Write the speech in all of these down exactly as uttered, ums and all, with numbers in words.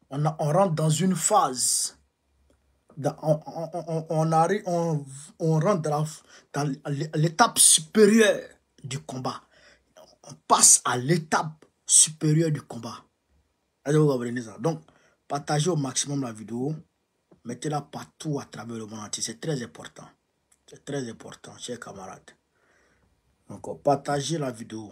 On, a, on rentre dans une phase. Dans, on, on, on, on, arrive, on, on rentre dans, dans l'étape supérieure du combat. On passe à l'étape supérieure du combat. Donc, partagez au maximum la vidéo. Mettez-la partout à travers le monde entier. C'est très important. C'est très important, chers camarades. Donc, partagez la vidéo.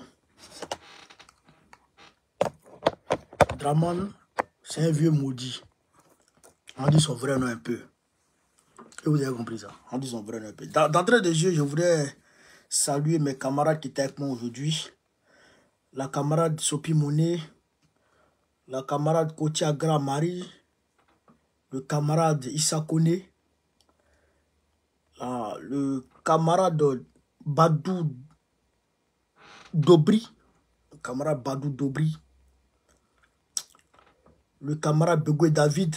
Draman, c'est un vieux maudit. On dit son vrai nom un peu. Et vous avez compris ça. On dit son vrai nom un peu. D'entrée de jeu, je voudrais saluer mes camarades qui étaient avec moi aujourd'hui. La camarade Sopi Monet. La camarade Kotia Gra Marie. Le camarade Issa Kone. La, le camarade Badou Dobri. Le camarade Badou Dobri. Le camarade Begoué David.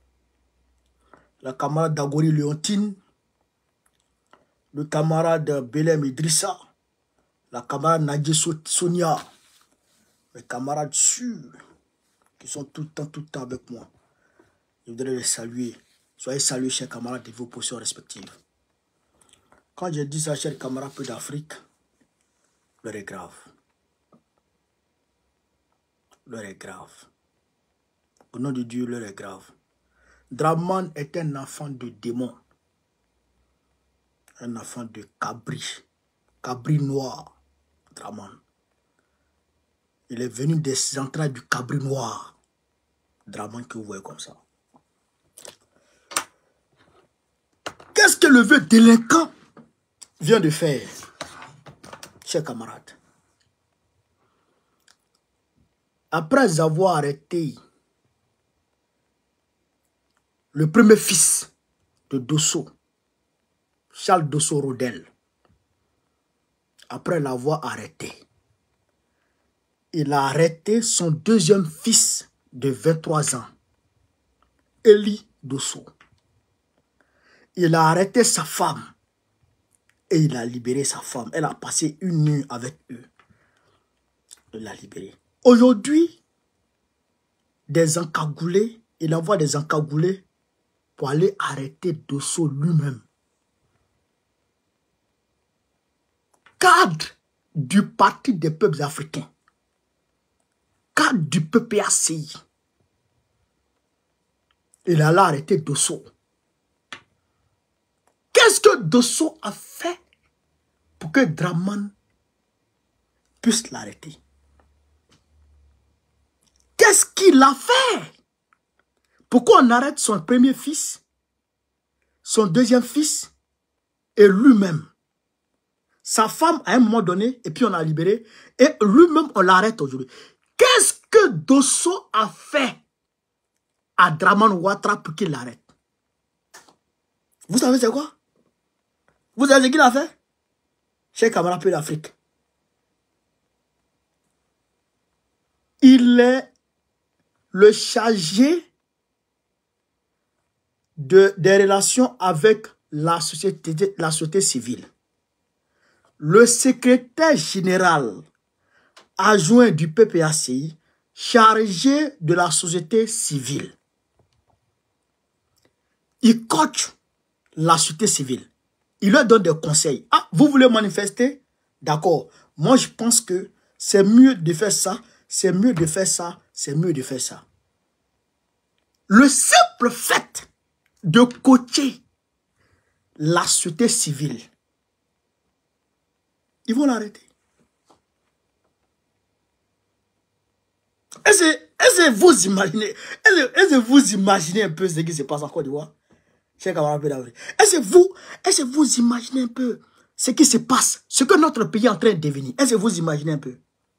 La camarade Dagori Leontine. Le camarade Belem Idrissa. La camarade Nadje Sonia. Mes camarades sûrs qui sont tout le temps, tout le temps avec moi. Je voudrais les saluer. Soyez salués, chers camarades, de vos positions respectives. Quand je dis ça, chers camarades, peu d'Afrique, l'heure est grave. L'heure est grave. Au nom de Dieu, l'heure est grave. Draman est un enfant de démon. Un enfant de cabri. Cabri noir. Draman. Il est venu des entrailles du cabri noir. Draman que vous voyez comme ça. Qu'est-ce que le vieux délinquant vient de faire, chers camarades? Après avoir arrêté le premier fils de Dosso, Charles Dosso Rodel, après l'avoir arrêté, il a arrêté son deuxième fils de vingt-trois ans, Eli Dosso. Il a arrêté sa femme et il a libéré sa femme. Elle a passé une nuit avec eux. Il l'a libérée. Aujourd'hui, des encagoulés, il envoie des encagoulés pour aller arrêter Dosso lui-même. Cadre du Parti des peuples africains. Cadre du P P A C I. Il a arrêté Dosso. Qu'est-ce que Dosso a fait pour que Draman puisse l'arrêter? Qu'est-ce qu'il a fait? Pourquoi on arrête son premier fils, son deuxième fils et lui-même? Sa femme à un moment donné, et puis on l'a libéré, et lui-même on l'arrête aujourd'hui. Qu'est-ce que Dosso a fait à Draman Ouattara pour qu'il l'arrête? Vous savez c'est quoi? Vous savez ce qu'il a fait? Chers camarades peu d'Afrique. Il est le chargé de, des relations avec la société, la société civile. Le secrétaire général adjoint du P P A C I, chargé de la société civile. Il coach la société civile. Il leur donne des conseils. Ah, vous voulez manifester? D'accord. Moi, je pense que c'est mieux de faire ça, c'est mieux de faire ça, c'est mieux de faire ça. Le simple fait de coacher la société civile, ils vont l'arrêter. Est-ce que vous imaginez, est-ce que vous imaginez un peu ce qui se passe en Côte d'Ivoire? Est-ce que vous, est-ce que vous imaginez un peu ce qui se passe, ce que notre pays est en train de devenir? Est-ce que vous imaginez un peu?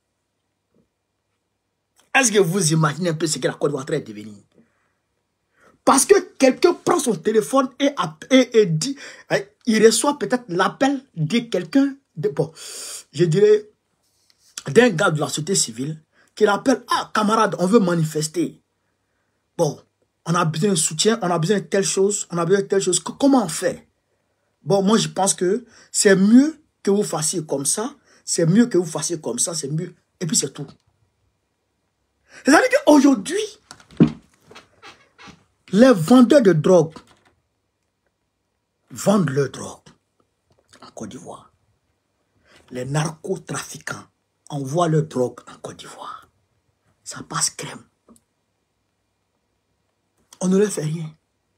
Est-ce que vous imaginez un peu ce que la Côte d'Ivoire est en train de devenir? Parce que quelqu'un prend son téléphone et, et, et dit, il reçoit peut-être l'appel de quelqu'un, bon, je dirais, d'un gars de la société civile, qui l'appelle, ah, camarade, on veut manifester. Bon, on a besoin de soutien, on a besoin de telle chose, on a besoin de telle chose. Comment on fait? Bon, moi, je pense que c'est mieux que vous fassiez comme ça, c'est mieux que vous fassiez comme ça, c'est mieux. Et puis, c'est tout. C'est-à-dire qu'aujourd'hui, Les vendeurs de drogue vendent leur drogue en Côte d'Ivoire. Les narcotrafiquants envoient leur drogue en Côte d'Ivoire. Ça passe crème. On ne leur fait rien.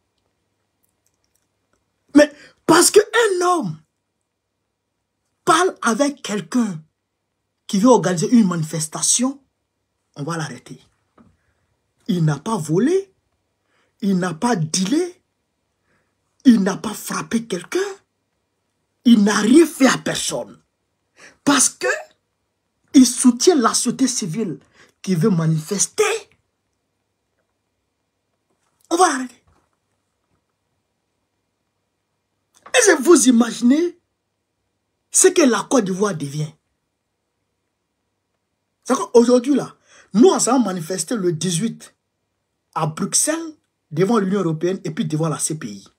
Mais parce qu'un homme parle avec quelqu'un qui veut organiser une manifestation, on va l'arrêter. Il n'a pas volé, il n'a pas dealé, il n'a pas frappé quelqu'un, il n'a rien fait à personne. Parce que il soutient la société civile qui veut manifester, on va l'arrêter. Est-ce que vous imaginez ce que la Côte d'Ivoire devient? C'est qu'aujourd'hui, là, nous, on s'est manifesté le dix-huit à Bruxelles, devant l'Union européenne et puis devant la C P I.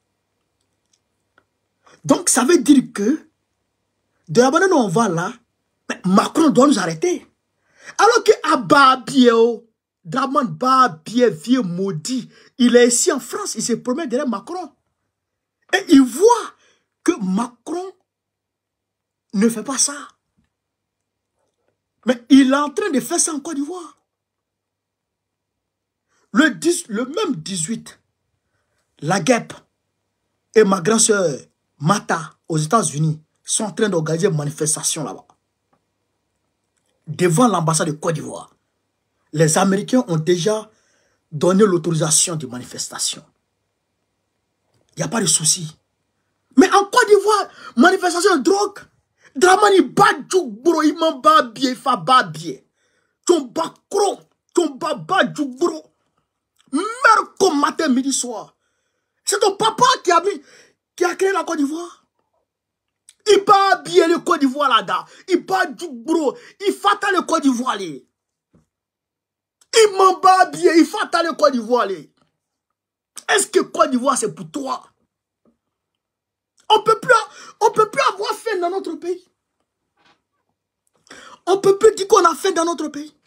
Donc, ça veut dire que, de la manière dont on va là, Macron doit nous arrêter. Alors que Ababieo, Draman Babie, vieux maudit, il est ici en France, il se promet derrière Macron. Et il voit que Macron ne fait pas ça. Mais il est en train de faire ça en Côte d'Ivoire. Le, le même dix-huit, la guêpe et ma grand-sœur Mata aux États-Unis sont en train d'organiser une manifestation là-bas. Devant l'ambassade de Côte d'Ivoire. Les Américains ont déjà donné l'autorisation de manifestation. Il n'y a pas de souci. Mais en Côte d'Ivoire, manifestation de drogue, Dramani Badjouk bro, il m'en bat bien, il fa bat bien. Ton bakro, ton baba djouk bro. Merco matin, midi, soir. C'est ton papa qui a mis, qui a créé la Côte d'Ivoire. Il bat bien le Côte d'Ivoire là-bas. Il bat djouk bro. Il fata le Côte d'Ivoire là. Il m'en bat bien, il fata le Côte d'Ivoire là. Est-ce que Côte d'Ivoire c'est pour toi? On peut plus, on peut plus avoir faim dans notre pays. On peut plus dire qu'on a faim dans notre pays.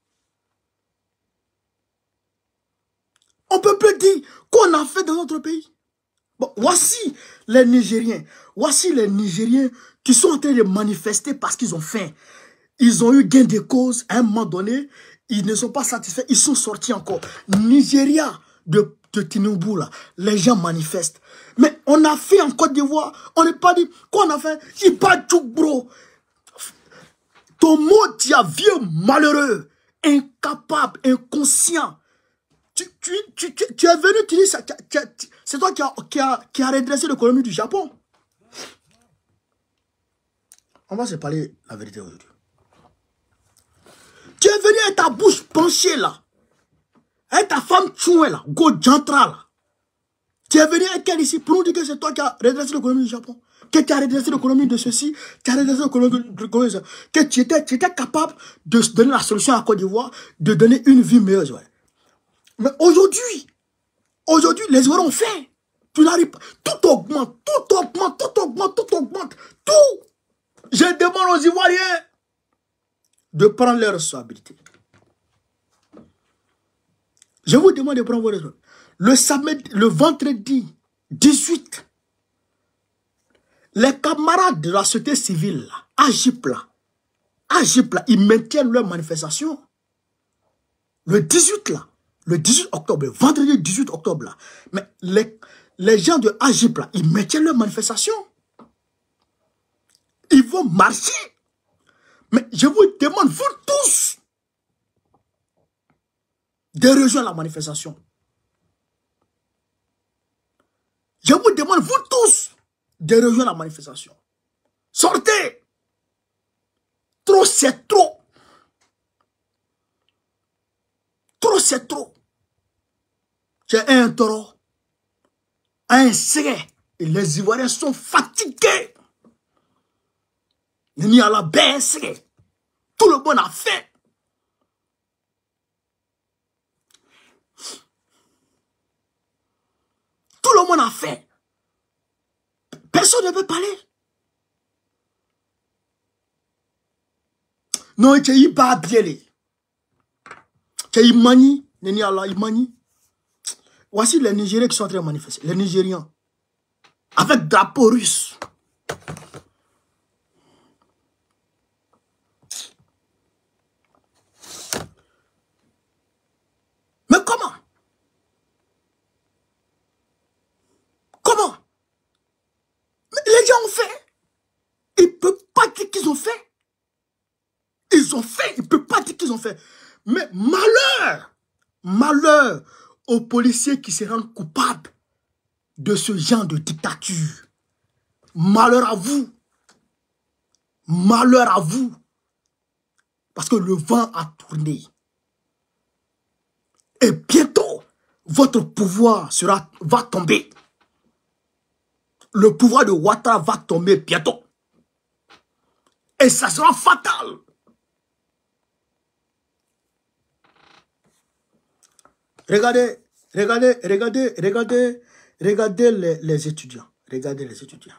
On peut plus dire qu'on a faim dans notre pays. Bon, voici les Nigériens. Voici les Nigériens qui sont en train de manifester parce qu'ils ont faim. Ils ont eu gain de cause à un moment donné. Ils ne sont pas satisfaits. Ils sont sortis encore. Nigeria de, de Tinubu, là, les gens manifestent. Mais on a fait en Côte d'Ivoire. On n'est pas dit qu'on a fait. Il pas tout, bro. Ton mot, tu as vieux malheureux, incapable, inconscient. Tu, tu, tu, tu, tu es venu, tu dis ça. C'est toi qui a, qui, a, qui a redressé l'économie du Japon. On va se parler la vérité aujourd'hui. Tu es venu avec ta bouche penchée là. Avec ta femme chouée là. Go jantra là. Tu es venu avec elle ici pour nous dire que c'est toi qui as redressé l'économie du Japon. Que tu as redressé l'économie de ceci. Tu as redressé l'économie de ceci. Que tu étais, tu étais capable de donner la solution à la Côte d'Ivoire. De donner une vie meilleure. Ouais. Mais aujourd'hui, aujourd'hui, les Ivoiriens ont fait. Tu n'arrives pas. Tout augmente, tout augmente, tout augmente, tout augmente. Tout. Je demande aux Ivoiriens de prendre leurs responsabilités. Je vous demande de prendre vos responsabilités. Le samedi, le vendredi dix-huit, les camarades de la société civile, à Agip là, Agip là, ils maintiennent leur manifestation. Le dix-huit là, le dix-huit octobre, vendredi dix-huit octobre là, mais les, les gens de Agip là, ils maintiennent leur manifestation. Ils vont marcher. Mais je vous demande, vous tous, de rejoindre la manifestation. Je vous demande, vous tous, de rejoindre la manifestation. Sortez. Trop, c'est trop. Trop, c'est trop. J'ai un taureau, un serré, et les Ivoiriens sont fatigués. Il n'y a la baisse. Tout le monde a fait. Tout le monde a fait. Personne ne peut parler. Non, tu es pas bien. Tu es mani. Il n'y a la mani. Voici les Nigériens qui sont en train de manifester. Les Nigérians. Avec drapeau russe. Mais comment? Comment? Mais les gens ont fait. Ils ne peuvent pas dire qu'ils ont fait. Ils ont fait. Ils ne peuvent pas dire qu'ils ont fait. Mais malheur. Malheur aux policiers qui se rendent coupables de ce genre de dictature. Malheur à vous. Malheur à vous. Parce que le vent a tourné. Et bientôt, votre pouvoir sera, va tomber. Le pouvoir de Ouattara va tomber bientôt. Et ça sera fatal. Regardez, regardez, regardez, regardez, regardez les, les étudiants. Regardez les étudiants.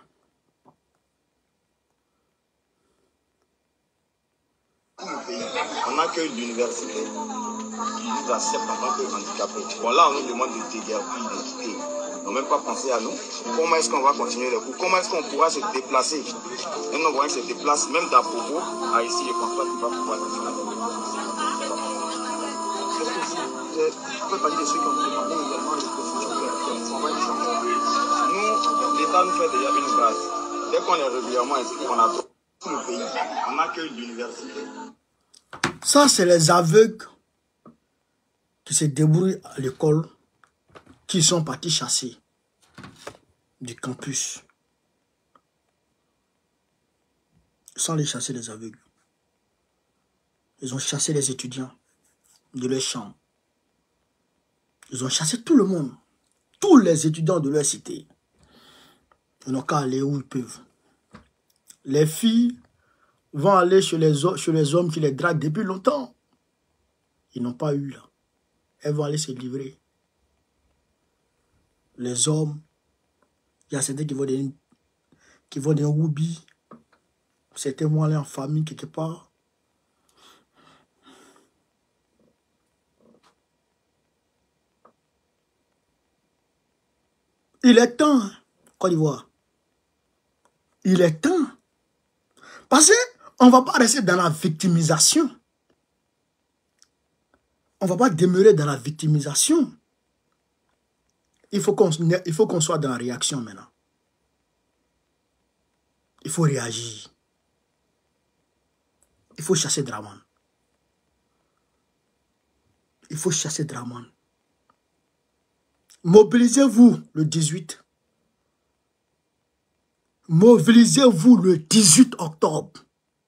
On accueille l'université qui nous accepte en tant que handicapés. Bon, là, on nous demande de déguerpir, de quitter. On n'a même pas pensé à nous. Comment est-ce qu'on va continuer les cours? Comment est-ce qu'on pourra se déplacer? Et on voit que se déplace même d'Apobo à ici. Je ne pense pas qu'il va pouvoir continuer. Je peux parler de ceux qui ont demandé également les procédures. On va y changer. Nous, l'État nous fait déjà une grâce. Dès qu'on est régulièrement inscrit, on a tout le pays. On accueille l'université. Ça, c'est les aveugles qui se débrouillent à l'école, qui sont partis chasser du campus. Sans les chasser, les aveugles. Ils ont chassé les étudiants de leur chambre. Ils ont chassé tout le monde. Tous les étudiants de leur cité. Ils n'ont qu'à aller où ils peuvent. Les filles vont aller chez les, chez les hommes qui les draguent depuis longtemps. Ils n'ont pas eu là. Elles vont aller se livrer. Les hommes, il y a certains qui vont dans qui vont dans Woubi. Certains vont aller en famille quelque part. Il est temps, Côte d'Ivoire. Il est temps. Parce qu'on ne va pas rester dans la victimisation. On ne va pas demeurer dans la victimisation. Il faut qu'on il faut qu'on soit dans la réaction maintenant. Il faut réagir. Il faut chasser Draman. Il faut chasser Draman. Mobilisez-vous le dix-huit. Mobilisez-vous le dix-huit octobre.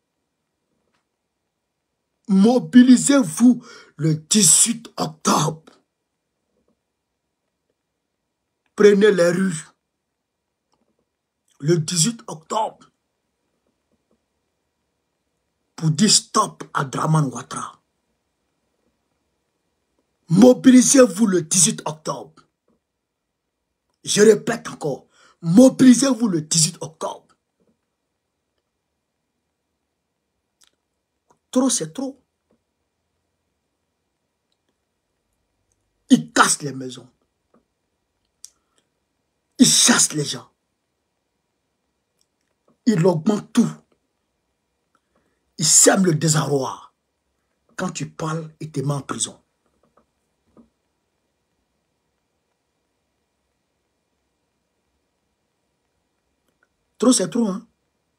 Mobilisez-vous le dix-huit octobre. Prenez les rues. Le dix-huit octobre. Pour dire stop à Draman Ouattara. Mobilisez-vous le dix-huit octobre. Je répète encore. Mobilisez-vous le dix-huit octobre. Trop, c'est trop. Ils cassent les maisons. Ils chassent les gens. Ils augmentent tout. Ils sèment le désarroi. Quand tu parles, ils te mettent en prison. Trop, c'est trop, hein?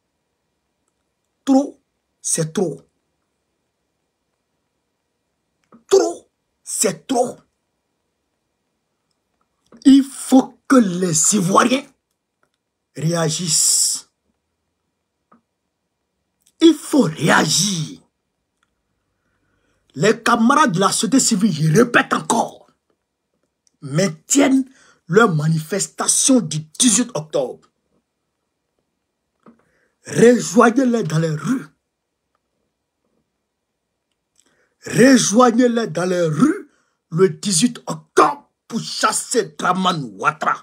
Trop, c'est trop. Trop, c'est trop. Il faut que les Ivoiriens réagissent. Il faut réagir. Les camarades de la société civile, je répète encore, maintiennent leur manifestation du dix-huit octobre. Rejoignez-les dans les rues. Rejoignez-les dans les rues le dix-huit octobre pour chasser Draman Ouattara.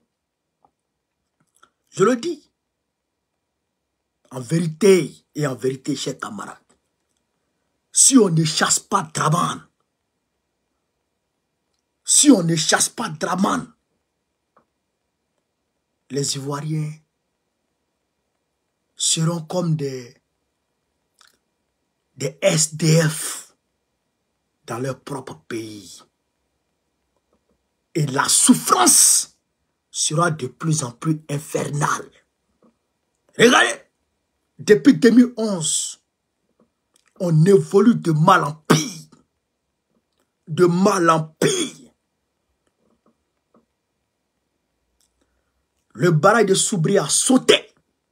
Je le dis. En vérité et en vérité, chers camarades, si on ne chasse pas Draman, si si on ne chasse pas Dramane, les Ivoiriens seront comme des, des S D F dans leur propre pays. Et la souffrance sera de plus en plus infernale. Regardez, depuis deux mille onze, on évolue de mal en pire. De mal en pire. Le barrage de Soubri a sauté.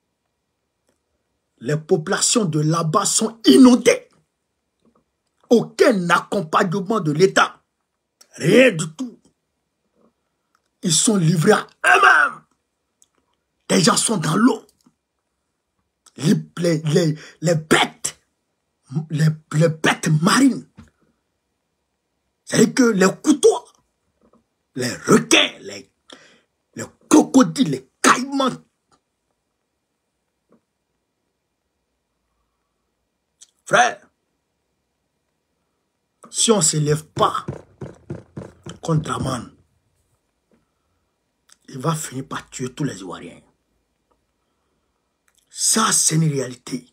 Les populations de là-bas sont inondées. Aucun accompagnement de l'État. Rien du tout. Ils sont livrés à eux-mêmes. Des gens sont dans l'eau. Les, les, les, les bêtes, les, les bêtes marines. C'est-à-dire que les couteaux, les requins, les, les crocodiles, les caïmans. Frère, si on ne se lève pas contre Dramane, il va finir par tuer tous les Ivoiriens. Ça, c'est une réalité.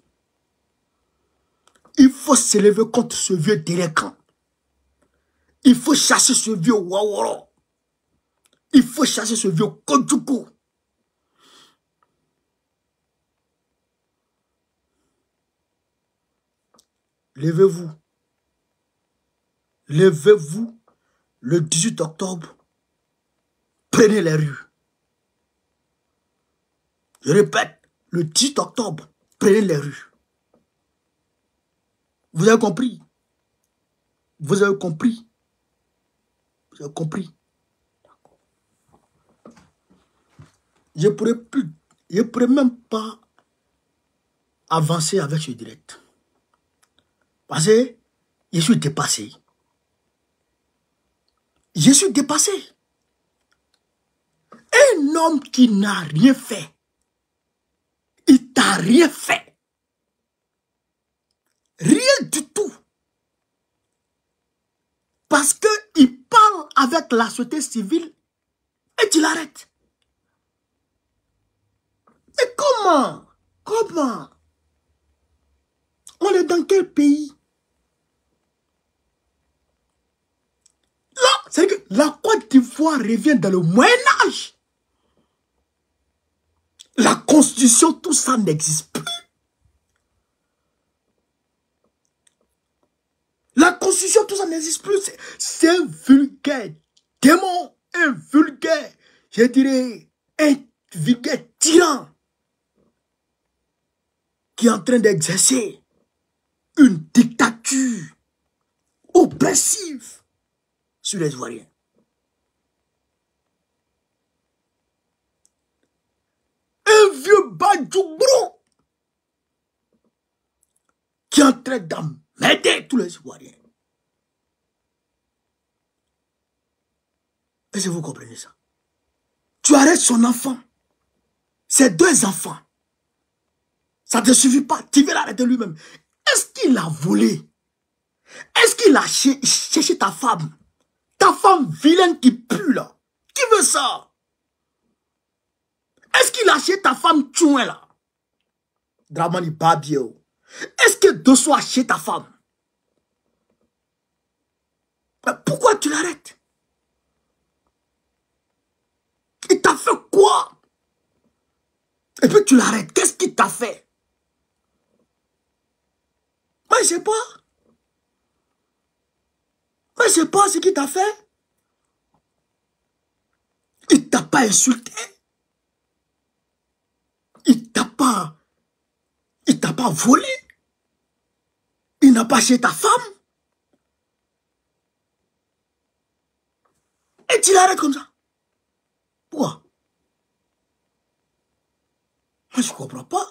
Il faut se lever contre ce vieux délinquant. Il faut chasser ce vieux Waworo. Il faut chasser ce vieux Kodjoukou. Levez-vous. Levez-vous le dix-huit octobre. Prenez les rues. Je répète, le dix octobre, prenez les rues. Vous avez compris? Vous avez compris? Vous avez compris? Je ne pourrais plus, je ne pourrais même pas avancer avec ce direct. Parce que je suis dépassé. Je suis dépassé. Un homme qui n'a rien fait, il t'a rien fait. Rien du tout. Parce qu'il parle avec la société civile et tu l'arrêtes. Mais comment? Comment? On est dans quel pays? Là, c'est que la Côte d'Ivoire revient dans le Moyen-Âge. La constitution, tout ça n'existe plus. La constitution, tout ça n'existe plus. C'est un vulgaire démon, un vulgaire, je dirais, un vulgaire tyran qui est en train d'exercer une dictature oppressive sur les Ivoiriens. Un vieux Badjoubro qui est en train d'emmerder tous les Ivoiriens. Est-ce que vous comprenez ça? Tu arrêtes son enfant, ses deux enfants. Ça ne te suffit pas, tu veux l'arrêter lui-même. Est-ce qu'il a volé? Est-ce qu'il a cherché ta femme? Ta femme vilaine qui pue là. Qui veut ça? Est-ce qu'il a acheté ta femme tchouin là? Dramane Babio. Est-ce que Dosso a acheté ta femme? Mais pourquoi tu l'arrêtes? Il t'a fait quoi? Et puis tu l'arrêtes. Qu'est-ce qu'il t'a fait? Moi je sais pas. Moi je sais pas ce qu'il t'a fait. Il t'a pas insulté. Il t'a pas, il t'a pas volé. Il n'a pas acheté ta femme. Et tu l'arrêtes comme ça. Pourquoi? Moi je comprends pas.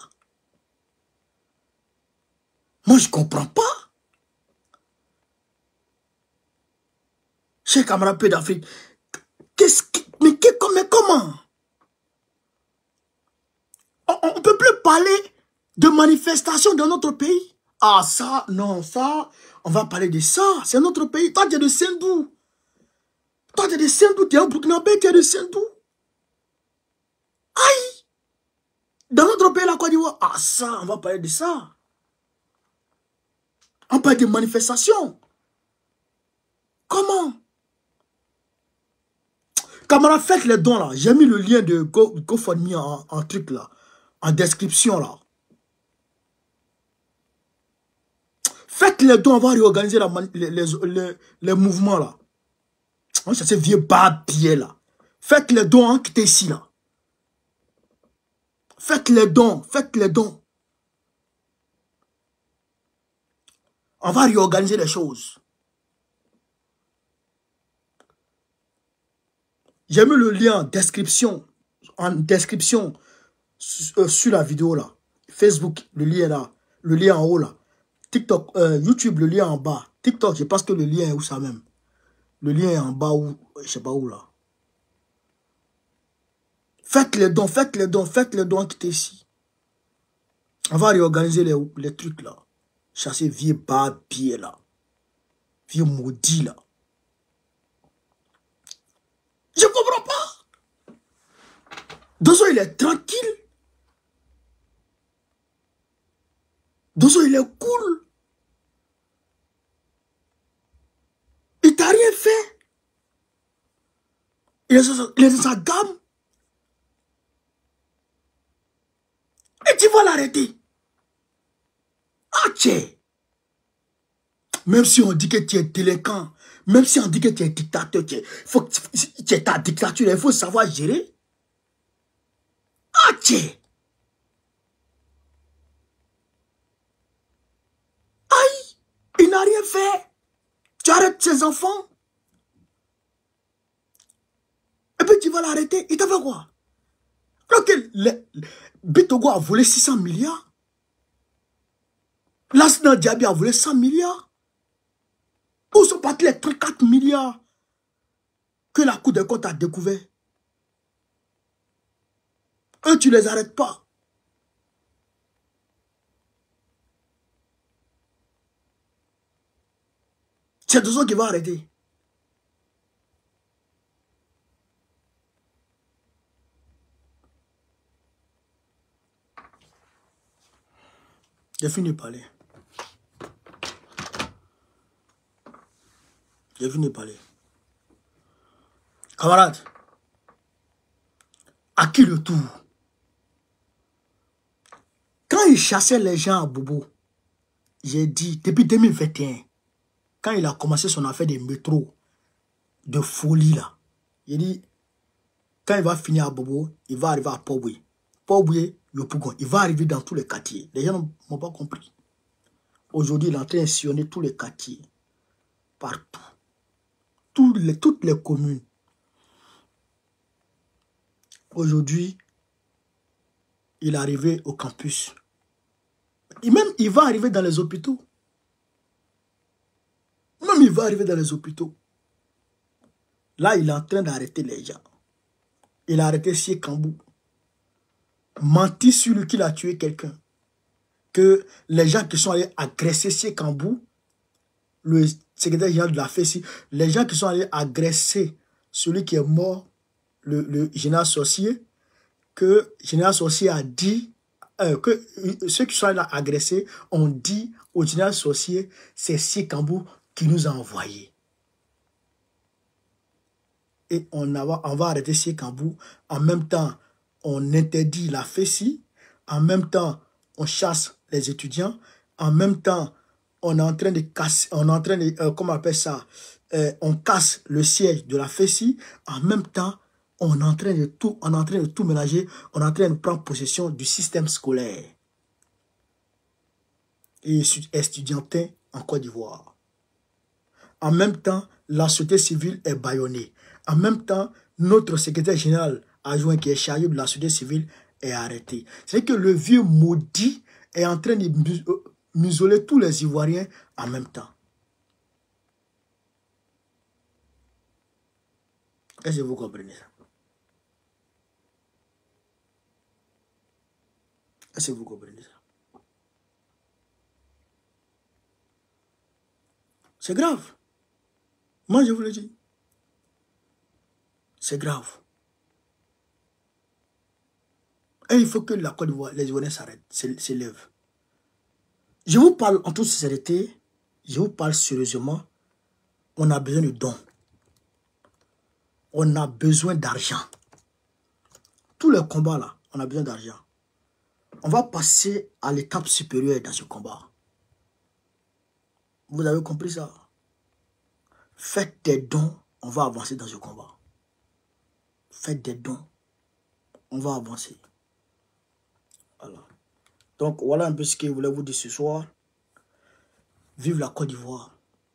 Moi je comprends pas. Chez camarades peu d'Afrique. Qu'est-ce qui, mais, mais comment? On ne peut plus parler de manifestations dans notre pays. Ah ça, non, ça, on va parler de ça. C'est notre pays. Toi, tu es de Sendou. Toi, tu es de Saint-Dou, tu es un Burkinabé, tu es de Saint-Dou. Aïe! Dans notre pays, la Côte d'Ivoire, ah ça, on va parler de ça. On parle de manifestations. Comment? Camarades, faites les dons là. J'ai mis le lien de Go, GoFundMe en, en truc là. En description là. Faites les dons, on va réorganiser la, les, les, les, les mouvements là. On cherche ces vieux babiers là. Faites les dons, hein, quittez ici là. Faites les dons, faites les dons. On va réorganiser les choses. J'ai mis le lien en description, en description euh, sur la vidéo là. Facebook, le lien là, le lien en haut là. TikTok, euh, YouTube, le lien en bas. TikTok, je pense que le lien est où ça même. Le lien est en bas où, je sais pas où là. Faites les dons, faites les dons, faites les dons qui étaient ici. On va réorganiser les, les trucs là. Chasser vieux babiers là. Vieux maudits là. Je comprends pas. Dozo, il est tranquille. Dozo, il est cool. Il t'a rien fait. Il est, il est dans sa gamme. Et tu vas l'arrêter. Ah, tiens. Même si on dit que tu es délinquant, même si on dit que tu es dictateur, tu es, faut, tu es ta dictature, il faut savoir gérer. Ah, tiens. Aïe, il n'a rien fait. Tu arrêtes ses enfants. Et puis tu vas l'arrêter. Il t'a fait quoi? Alors que le, le, Bitogo a volé six cents milliards. Lassina Diaby a volé cent milliards. Où sont partis les trente-quatre milliards que la Cour des comptes a découvert? Eux, tu ne les arrêtes pas. C'est deux autres qui vont arrêter. J'ai fini de parler. J'ai fini de parler. Camarades, à qui le tour? Quand il chassait les gens à Bobo, j'ai dit, depuis deux mille vingt et un, quand il a commencé son affaire de métro, de folie là, j'ai dit, quand il va finir à Bobo, il va arriver à Port-Boué. Port-Boué, Yopougon, il va arriver dans tous les quartiers. Les gens n'ont pas compris. Aujourd'hui, il est en train de sillonner tous les quartiers. Partout. Toutes les, toutes les communes. Aujourd'hui, il est arrivé au campus. Et même, il va arriver dans les hôpitaux. Même, il va arriver dans les hôpitaux. Là, il est en train d'arrêter les gens. Il a arrêté Sié Kambou. Menti sur lui qu'il a tué quelqu'un. Que les gens qui sont allés agresser Sié Kambou, le secrétaire général de la F E S I, les gens qui sont allés agresser celui qui est mort, le, le général Sorcier, que le général Sorcier a dit, euh, que ceux qui sont allés agresser ont dit au général Sorcier, c'est Sié Kambou qui nous a envoyés. Et on, a, on va arrêter Sié Kambou. En même temps, on interdit la F E S I. En même temps, on chasse les étudiants. En même temps, on est en train de casser, on est en train de, euh, comment on appelle ça, euh, on casse le siège de la F E S I. En même temps, on est en train de tout, on est en train de tout mélanger. On est en train de prendre possession du système scolaire et estudiantin en Côte d'Ivoire. En même temps, la société civile est bâillonnée. En même temps, notre secrétaire général adjoint qui est chargé de la société civile est arrêté. C'est que le vieux maudit est en train de museler tous les Ivoiriens en même temps. Est-ce que vous comprenez ça? Est-ce que vous comprenez ça? C'est grave. Moi, je vous le dis. C'est grave. Et il faut que la Côte d'Ivoire, les Ivoiriens s'arrêtent, s'élèvent. Je vous parle en toute sincérité, je vous parle sérieusement, on a besoin de dons. On a besoin d'argent. Tous les combats là, on a besoin d'argent. On va passer à l'étape supérieure dans ce combat. Vous avez compris ça? Faites des dons, on va avancer dans ce combat. Faites des dons, on va avancer. Voilà. Donc voilà un peu ce que je voulais vous dire ce soir. Vive la Côte d'Ivoire.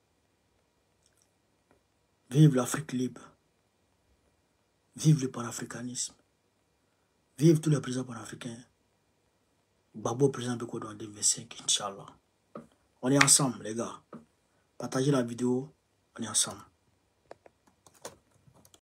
Vive l'Afrique libre. Vive le panafricanisme. Vive tous les présidents panafricains. Babo président de Côte d'Ivoire deux mille vingt-cinq, Inch'Allah. On est ensemble, les gars. Partagez la vidéo, on est ensemble.